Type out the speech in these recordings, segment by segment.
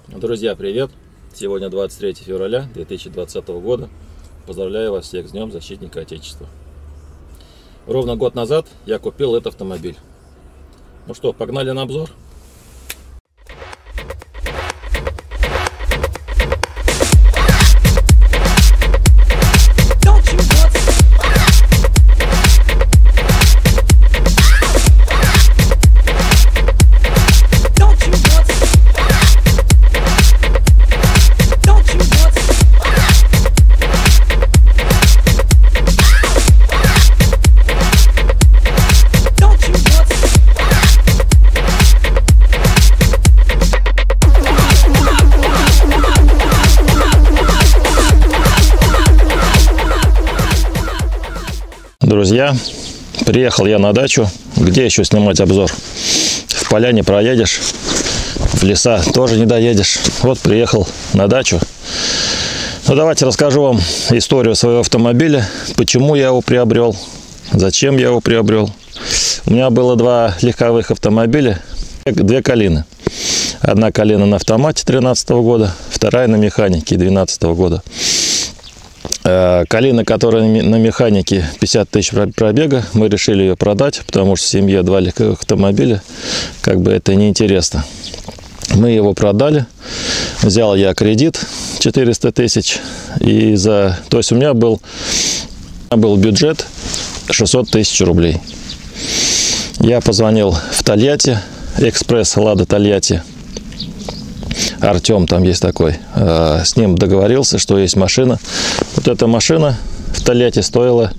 Друзья, привет! Сегодня 23 февраля 2020 года. Поздравляю вас всех с Днем Защитника Отечества. Ровно год назад я купил этот автомобиль. Ну что, погнали на обзор? Друзья, приехал я на дачу. Где еще снимать обзор? В поля не проедешь, в леса тоже не доедешь. Вот приехал на дачу. Ну, давайте расскажу вам историю своего автомобиля, почему я его приобрел, зачем я его приобрел. У меня было два легковых автомобиля, две Калины. Одна Калина на автомате 2013 года, вторая на механике 2012 года. Калина, которая на механике 50 тысяч пробега, мы решили ее продать, потому что в семье два легковых автомобиля, как бы это неинтересно. Мы его продали, взял я кредит 400 тысяч, то есть у меня был бюджет 600 тысяч рублей. Я позвонил в Тольятти, экспресс Лада Тольятти. Артем там есть такой, с ним договорился, что есть машина. Вот эта машина в Тольятти стоила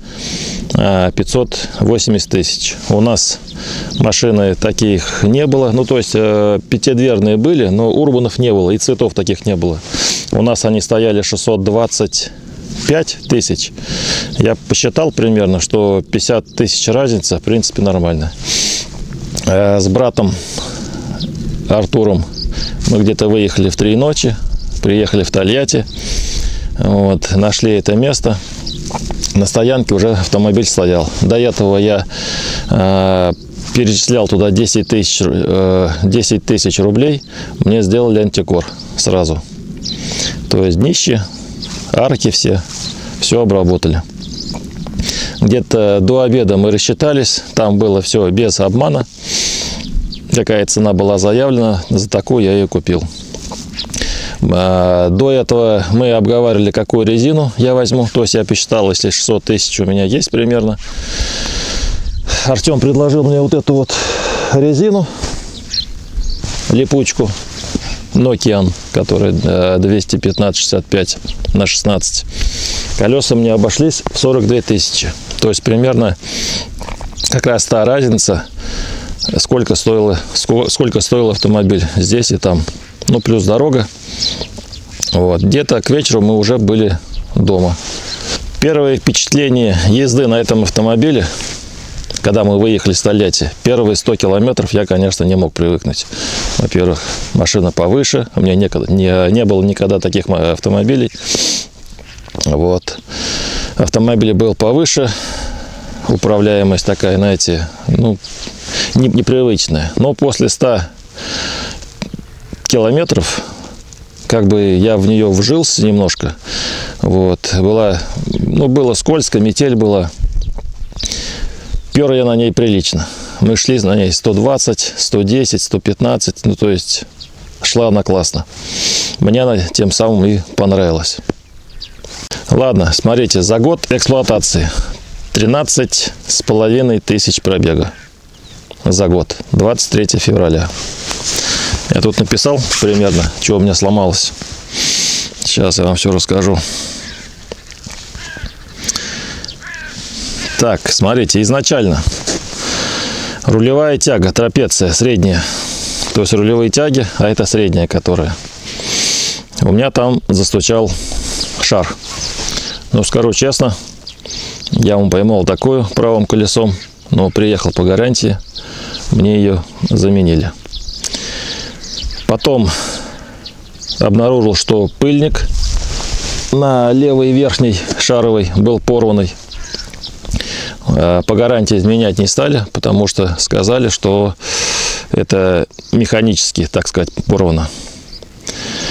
580 тысяч. У нас машины таких не было, ну то есть пятидверные были, но урбанов не было и цветов таких не было. У нас они стояли 625 тысяч. Я посчитал примерно, что 50 тысяч разница, в принципе, нормально. С братом Артуром мы где-то выехали в 3 ночи, приехали в Тольятти, вот, нашли это место. На стоянке уже автомобиль стоял. До этого я перечислял туда 10 тысяч рублей. Мне сделали антикор сразу. То есть днище, арки все обработали. Где-то до обеда мы рассчитались, там было все без обмана. Какая цена была заявлена, за такую я ее купил. До этого мы обговаривали, какую резину я возьму. То есть я посчитал, если 600 тысяч у меня есть примерно. Артем предложил мне вот эту вот резину, липучку Nokian, которая 215/65/16. Колеса мне обошлись в 42 тысячи. То есть примерно как раз та разница, сколько стоил автомобиль здесь и там. Ну, плюс дорога. Вот. Где-то к вечеру мы уже были дома. Первое впечатление езды на этом автомобиле, когда мы выехали с Тольятти, первые 100 километров я, конечно, не мог привыкнуть. Во-первых, машина повыше. У меня не было никогда таких автомобилей. Вот. Автомобиль был повыше. Управляемость такая, знаете, ну, непривычная. Но после 100 километров, как бы я в нее вжился немножко. Вот. Было скользко, метель была. Пер я на ней прилично. Мы шли на ней 120, 110, 115. Ну, то есть шла она классно. Мне она тем самым и понравилась. Ладно, смотрите, за год эксплуатации 13,5 тысяч пробега за год, 23 февраля. Я тут написал примерно, что у меня сломалось. Сейчас я вам все расскажу. Так, смотрите, изначально рулевая тяга, трапеция, средняя. То есть рулевые тяги, а это средняя, которая. У меня там застучал шар. Ну, скажу честно, я ему поймал такую правым колесом, но приехал по гарантии, мне ее заменили. Потом обнаружил, что пыльник на левой верхней шаровой был порванный. По гарантии изменять не стали, потому что сказали, что это механически, так сказать, порвано.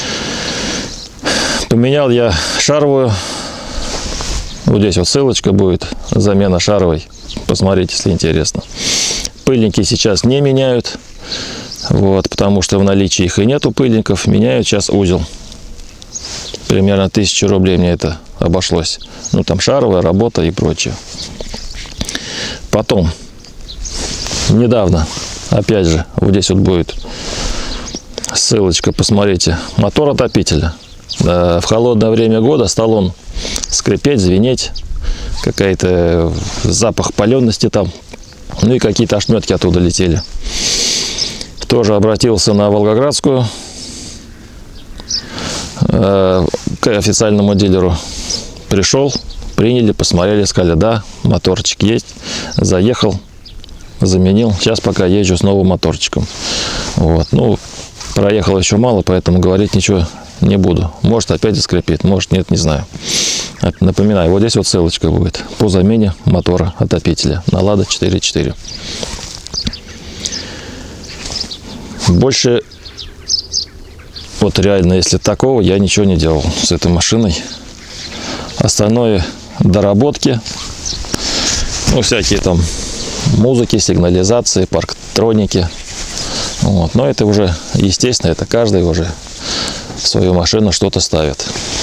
Поменял я шаровую. Вот здесь вот ссылочка будет. Замена шаровой. Посмотрите, если интересно. Пыльники сейчас не меняют. Вот, потому что в наличии их и нету пыльников. Меняют сейчас узел. Примерно 1000 рублей мне это обошлось. Ну, там шаровая работа и прочее. Потом, недавно, опять же, вот здесь вот будет ссылочка, посмотрите, мотор отопителя. В холодное время года стал он скрипеть, звенеть, какой-то запах палёности там, ну и какие-то ошметки оттуда летели. Тоже обратился на Волгоградскую, к официальному дилеру. Пришел, приняли, посмотрели, сказали, да, моторчик есть. Заехал, заменил. Сейчас пока езжу с новым моторчиком. Вот. Ну, проехал еще мало, поэтому говорить ничего не буду. Может, опять заскрипит, может, нет, не знаю. Напоминаю, вот здесь вот ссылочка будет по замене мотора отопителя на Lada 4.4. Больше, вот реально, если такого, я ничего не делал с этой машиной. Остальное доработки, ну, всякие там музыки, сигнализации, парктроники. Вот. Но это уже, естественно, это каждый уже в свою машину что-то ставит.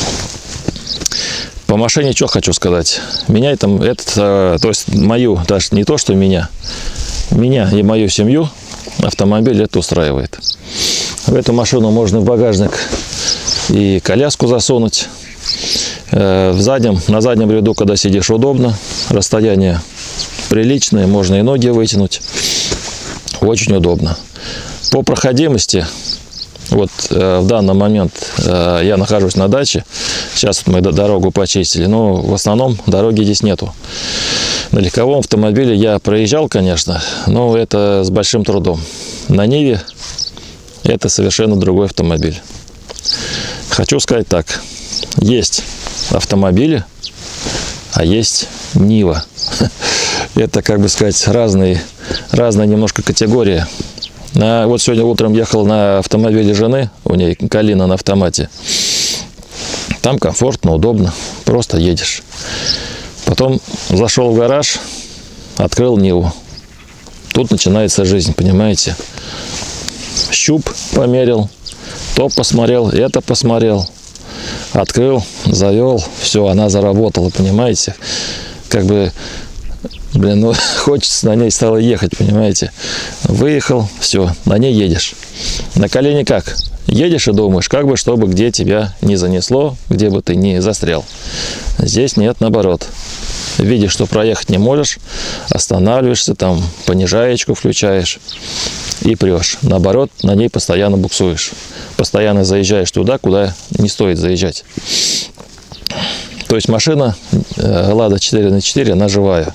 По машине что хочу сказать. Меня там, то есть мою, даже не то, что меня и мою семью автомобиль это устраивает. В эту машину можно в багажник и коляску засунуть. На заднем ряду, когда сидишь, удобно. Расстояние приличное, можно и ноги вытянуть. Очень удобно. По проходимости, вот в данный момент я нахожусь на даче. Сейчас вот мы дорогу почистили, но в основном дороги здесь нету. На легковом автомобиле я проезжал, конечно, но это с большим трудом. На Ниве это совершенно другой автомобиль. Хочу сказать так. Есть автомобили, а есть Нива. Это, как бы сказать, разные немножко категории. Вот сегодня утром ехал на автомобиле жены, у нее Калина на автомате. Там комфортно, удобно, просто едешь. Потом зашел в гараж, открыл Ниву. Тут начинается жизнь, понимаете? Щуп померил, то посмотрел, это посмотрел. Открыл, завел, все, она заработала, понимаете? Как бы, блин, ну хочется на ней стало ехать, понимаете? Выехал, все, на ней едешь. На колене как? Едешь и думаешь, как бы, чтобы где тебя не занесло, где бы ты не застрял. Здесь нет, наоборот. Видишь, что проехать не можешь, останавливаешься, там понижаечку включаешь и прешь. Наоборот, на ней постоянно буксуешь. Постоянно заезжаешь туда, куда не стоит заезжать. То есть машина Lada 4×4, она живая.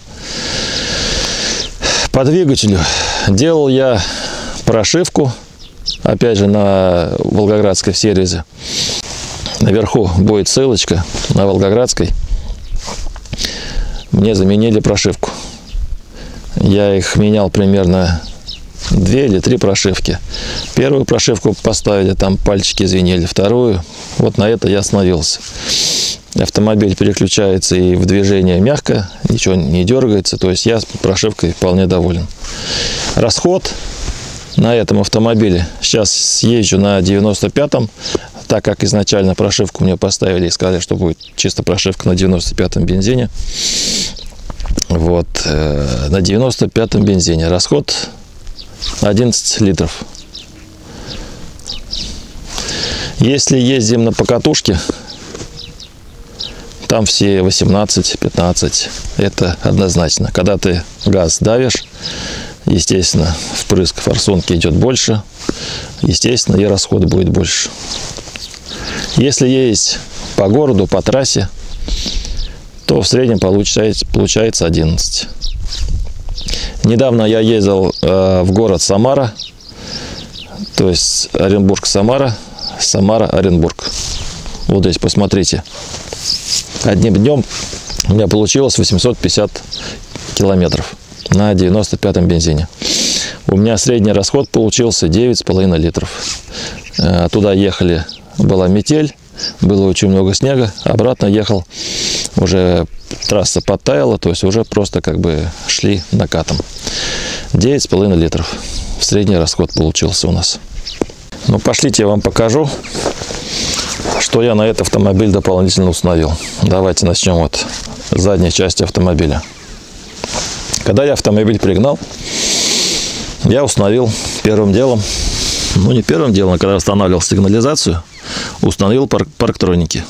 По двигателю делал я прошивку, опять же, на Волгоградской в сервисе. Наверху будет ссылочка на Волгоградской. Мне заменили прошивку. Я их менял примерно 2 или 3 прошивки. Первую прошивку поставили, там пальчики звенели. Вторую, вот на это я остановился. Автомобиль переключается и в движение мягко, ничего не дергается. То есть я прошивкой вполне доволен. Расход на этом автомобиле. Сейчас съезжу на 95-м. Так как изначально прошивку мне поставили и сказали, что будет чисто прошивка на 95-м бензине. Вот, на 95-м бензине расход 11 литров. Если ездим на покатушке, там все 18-15. Это однозначно. Когда ты газ давишь, естественно, впрыск форсунки идет больше. Естественно, и расход будет больше. Если ездить по городу, по трассе, то в среднем получается 11. Недавно я ездил в город Самара, то есть Оренбург-Самара, Самара-Оренбург. Вот здесь посмотрите. Одним днем у меня получилось 850 километров на 95-м бензине. У меня средний расход получился 9,5 литров. Туда ехали, была метель, было очень много снега. Обратно ехал, уже трасса подтаяла, то есть уже просто как бы шли накатом. 9,5 литров. Средний расход получился у нас. Ну, пошлите, я вам покажу, что я на этот автомобиль дополнительно установил. Давайте начнем вот с задней части автомобиля. Когда я автомобиль пригнал, я установил первым делом, ну не первым делом, а когда устанавливал сигнализацию, установил парктроники.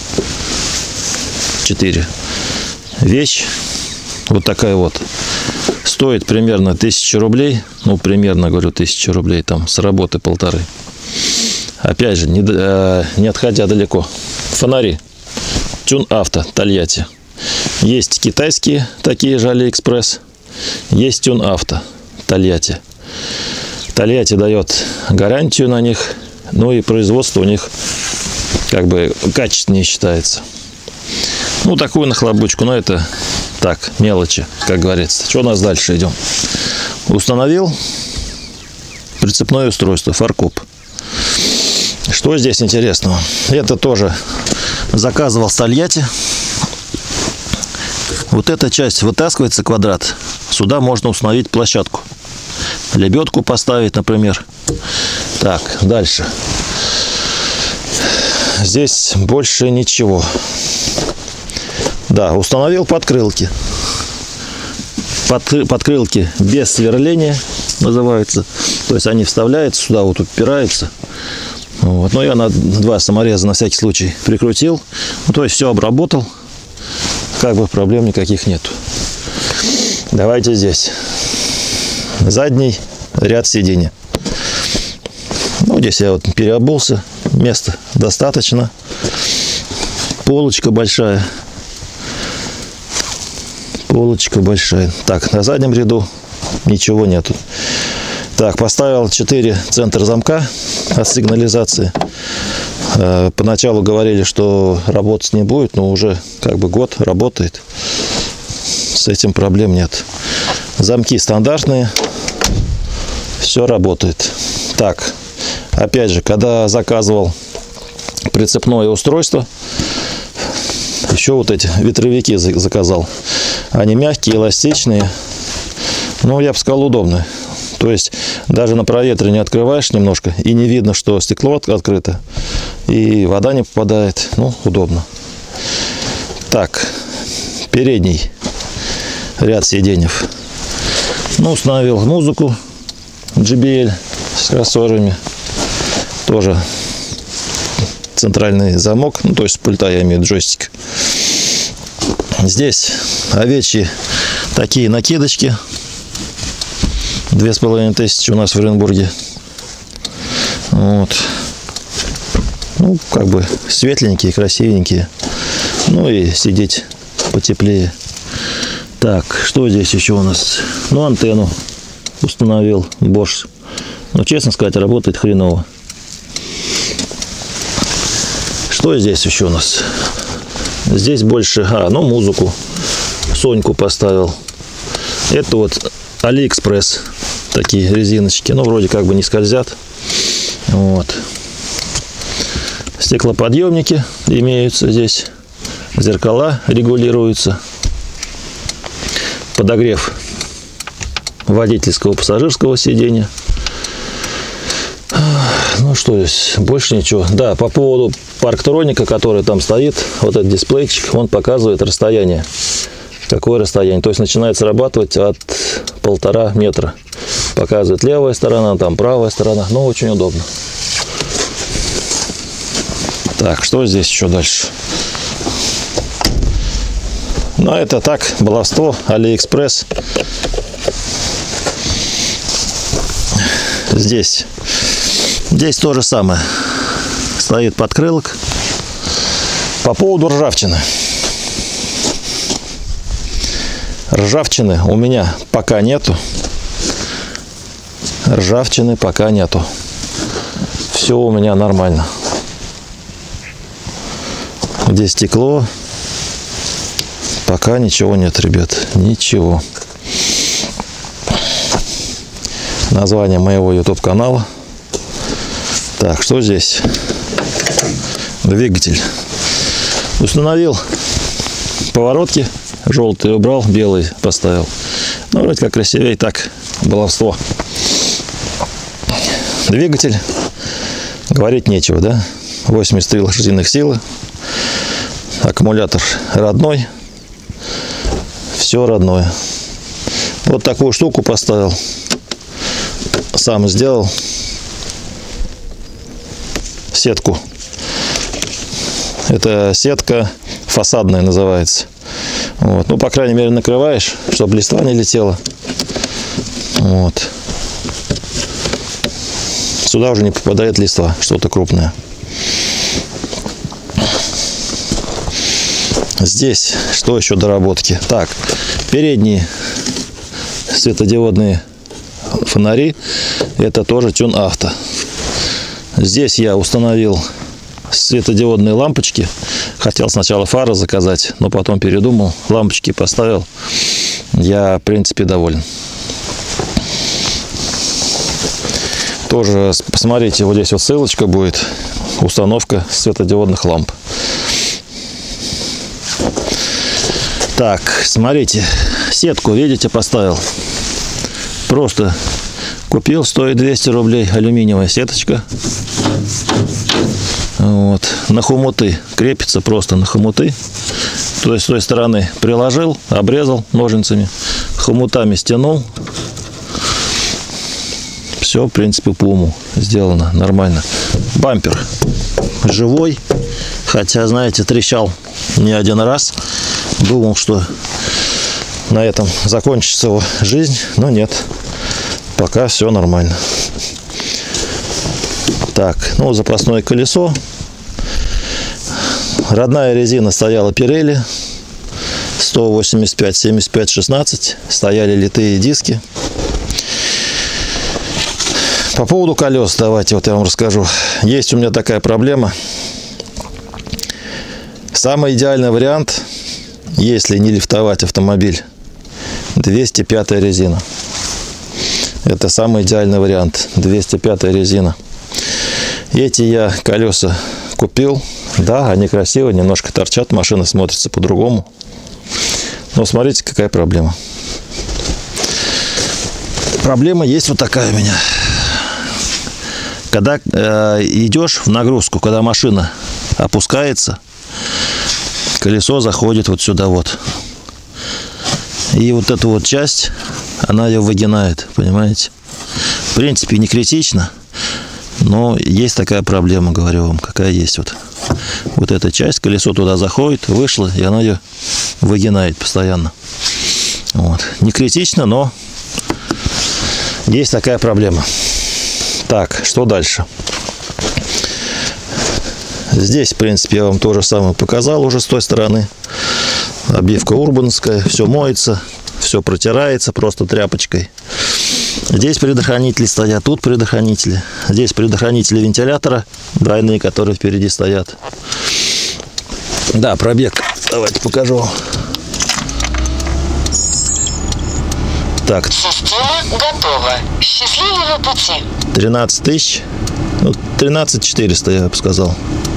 4. Вещь вот такая вот. Стоит примерно 1000 рублей. Ну, примерно, говорю, 1000 рублей. Там с работы 1500. Опять же, не отходя далеко. Фонари. Тюн Авто, Тольятти. Есть китайские, такие же Алиэкспресс. Есть Тюн Авто, Тольятти. Тольятти дает гарантию на них. Ну и производство у них как бы качественнее считается. Ну, такую нахлобучку, но это так, мелочи, как говорится. Что у нас дальше идем? Установил прицепное устройство, фаркоп. Что здесь интересного? Это тоже заказывал с Тольятти. Вот эта часть вытаскивается, квадрат. Сюда можно установить площадку. Лебедку поставить, например. Так, дальше. Здесь больше ничего. Да, установил подкрылки. Подкрылки без сверления называются. То есть они вставляются сюда, вот упираются. Вот. Но я на 2 самореза на всякий случай прикрутил. Ну, то есть все обработал. Как бы проблем никаких нету. Давайте здесь. Задний ряд сидений. Ну, здесь я вот переобулся. Места достаточно. Полочка большая. Полочка большая. Так, на заднем ряду ничего нету. Так, поставил 4 центра замка от сигнализации. Поначалу говорили, что работать не будет, но уже как бы год работает. С этим проблем нет. Замки стандартные. Все работает. Так, опять же, когда заказывал прицепное устройство, еще вот эти ветровики заказал. Они мягкие, эластичные. Ну, я бы сказал, удобные. То есть даже на проветривание открываешь немножко, и не видно, что стекло открыто, и вода не попадает. Ну, удобно. Так, передний ряд сидений. Ну, установил музыку JBL с кроссоверами. Тоже центральный замок, ну, то есть с пульта я имею джойстик. Здесь овечьи такие накидочки. 2500 у нас в Оренбурге. Вот. Ну, как бы светленькие, красивенькие. Ну и сидеть потеплее. Так, что здесь еще у нас? Ну, антенну установил Bosch. Но, честно сказать, работает хреново. Что здесь еще у нас? Здесь больше... ну, музыку. Соньку поставил. Это вот Алиэкспресс. Такие резиночки. Ну, вроде как бы не скользят. Вот. Стеклоподъемники имеются здесь. Зеркала регулируются. Подогрев водительского пассажирского сидения. Ну, что здесь? Больше ничего. Да, по поводу парктроника, который там стоит, вот этот дисплейчик, он показывает расстояние. Какое расстояние? То есть начинает срабатывать от 1,5 метра. Показывает левая сторона, там правая сторона. Ну, очень удобно. Так, что здесь еще дальше? Ну, это так, баловство, Алиэкспресс. Здесь то же самое. Стоит подкрылок. По поводу ржавчины. Ржавчины у меня пока нету. Ржавчины пока нету. Все у меня нормально. Здесь стекло. Пока ничего нет, ребят. Ничего. Название моего YouTube канала. Так, что здесь? двигатель. Установил поворотки, желтый убрал, белый поставил. Ну, вроде как красивее, так, баловство. Двигатель, говорить нечего, да? 83 лошадиных силы. Аккумулятор родной. Все родное. Вот такую штуку поставил. Сам сделал. Сетку. Это сетка фасадная называется. Вот. Ну, по крайней мере, накрываешь, чтобы листва не летела. Вот. Сюда уже не попадает листва, что-то крупное. Здесь что еще доработки? Так, передние светодиодные фонари. Это тоже Тюн Авто. Здесь я установил светодиодные лампочки. Хотел сначала фары заказать, но потом передумал. Лампочки поставил. Я, в принципе, доволен. Тоже посмотрите, вот здесь вот ссылочка будет. Установка светодиодных ламп. Так, смотрите. Сетку, видите, поставил. Просто купил, стоит 200 рублей. Алюминиевая сеточка. Вот. На хомуты крепится, просто на хомуты. То есть с той стороны приложил, обрезал ножницами, хомутами стянул. Все, в принципе, по уму сделано нормально. Бампер живой, хотя, знаете, трещал не один раз. Думал, что на этом закончится его жизнь, но нет. Пока все нормально. Так, ну, запасное колесо. Родная резина стояла Pirelli 185, 75, 16. Стояли литые диски. По поводу колес, давайте вот я вам расскажу. Есть у меня такая проблема. Самый идеальный вариант, если не лифтовать автомобиль, 205 резина. Это самый идеальный вариант. 205 резина. Эти я колеса купил. Да, они красивые, немножко торчат. Машина смотрится по-другому. Но смотрите, какая проблема. Проблема есть вот такая у меня. Когда идешь в нагрузку, когда машина опускается, колесо заходит вот сюда вот. И вот эту вот часть, она ее выгинает, понимаете? В принципе, не критично, но есть такая проблема, говорю вам, какая есть вот. Вот эта часть, колесо туда заходит, вышло, и она ее выгинает постоянно. Вот. Не критично, но есть такая проблема. Так, что дальше? Здесь, в принципе, я вам то же самое показал уже с той стороны. Обивка урбановская, все моется, все протирается просто тряпочкой. Здесь предохранители стоят, тут предохранители. Здесь предохранители вентилятора, двойные, которые впереди стоят. Да, пробег, давайте покажу. Так. Система готова. Счастливого пути. 13 тысяч. Ну, 13 400, я бы сказал.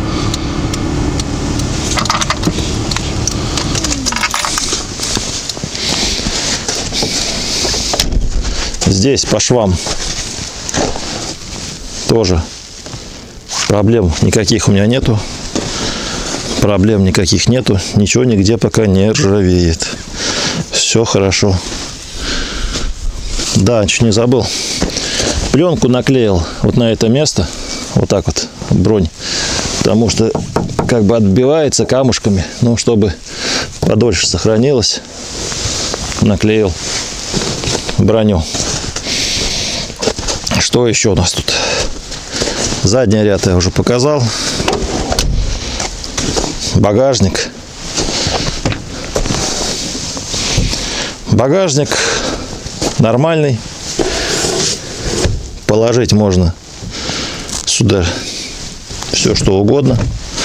Здесь по швам тоже проблем никаких у меня нету. Проблем никаких нету. Ничего нигде пока не ржавеет. Все хорошо. Да, чуть не забыл. Пленку наклеил вот на это место. Вот так вот, бронь. Потому что как бы отбивается камушками. Ну, чтобы подольше сохранилось, наклеил броню. Что еще у нас тут? Задний ряд я уже показал. Багажник. Багажник нормальный. Положить можно сюда все что угодно.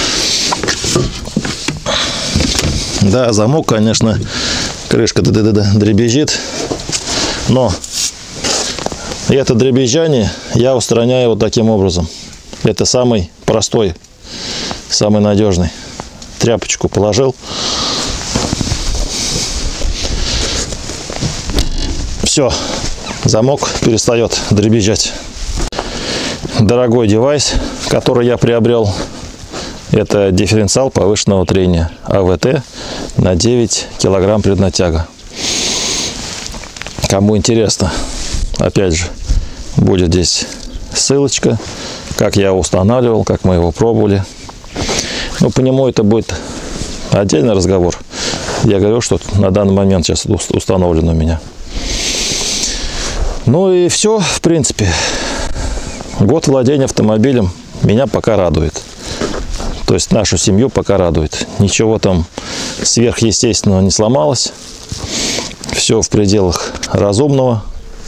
Да, замок, конечно, крышка дребезжит, но это дребезжание я устраняю вот таким образом. Это самый простой самый надежный. Тряпочку положил. Все, замок перестает дребезжать. Дорогой девайс, который я приобрел, это дифференциал повышенного трения АВТ на 9 килограмм преднатяга. Кому интересно, опять же, будет здесь ссылочка, как я устанавливал, как мы его пробовали. Ну, по нему это будет отдельный разговор. Я говорю, что на данный момент сейчас установлен у меня. Ну и все, в принципе. Год владения автомобилем меня пока радует. То есть нашу семью пока радует. Ничего там сверхъестественного не сломалось. Все в пределах разумного.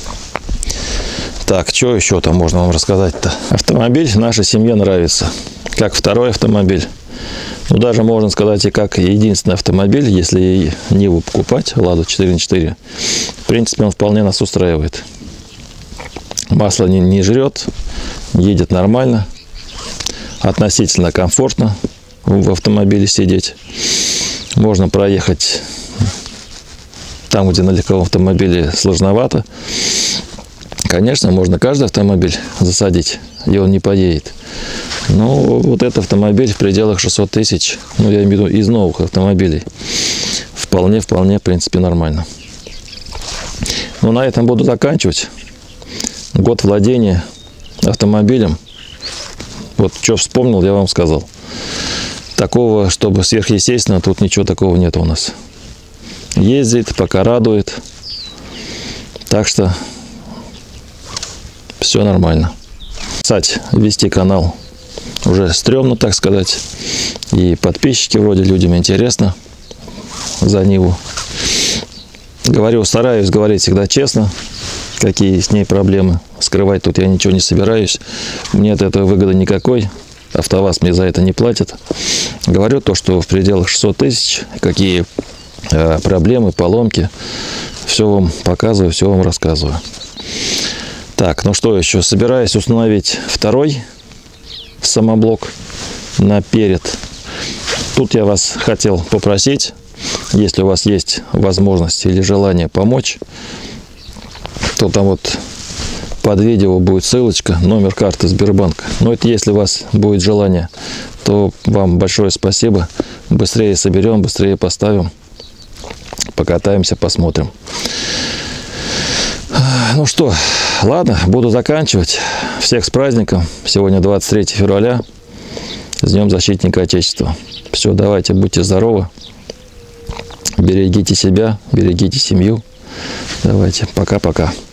Так, что еще там можно вам рассказать-то? Автомобиль нашей семье нравится. Как второй автомобиль. Ну, даже можно сказать и как единственный автомобиль, если Ниву покупать, Ладу 4х4. В принципе, он вполне нас устраивает. Масло не жрет, едет нормально, относительно комфортно в автомобиле сидеть. Можно проехать там, где на легковом автомобиле сложновато. Конечно, можно каждый автомобиль засадить, и он не поедет. Но вот этот автомобиль в пределах 600 тысяч, ну, я имею в виду из новых автомобилей, вполне, в принципе, нормально. Ну, на этом буду заканчивать. Год владения автомобилем. Вот что вспомнил, я вам сказал. Такого, чтобы сверхъестественно, тут ничего такого нет у нас. Ездит, пока радует. Так что все нормально. Кстати, вести канал уже стрёмно, так сказать. И подписчики вроде людям интересно за Ниву. Говорю, стараюсь говорить всегда честно, какие с ней проблемы. Скрывать тут я ничего не собираюсь. Мне от этого выгоды никакой. АвтоВАЗ мне за это не платит. Говорю то, что в пределах 600 тысяч, какие проблемы, поломки. Все вам показываю, все вам рассказываю. Так, ну что еще? Собираюсь установить второй самоблок наперед. Тут я вас хотел попросить, если у вас есть возможность или желание помочь, то там вот под видео будет ссылочка, номер карты Сбербанка. Но это если у вас будет желание, то вам большое спасибо. Быстрее соберем, быстрее поставим, покатаемся, посмотрим. Ну что, ладно, буду заканчивать. Всех с праздником. Сегодня 23 февраля. С Днем Защитника Отечества. Все, давайте, будьте здоровы. Берегите себя, берегите семью. Давайте, пока-пока.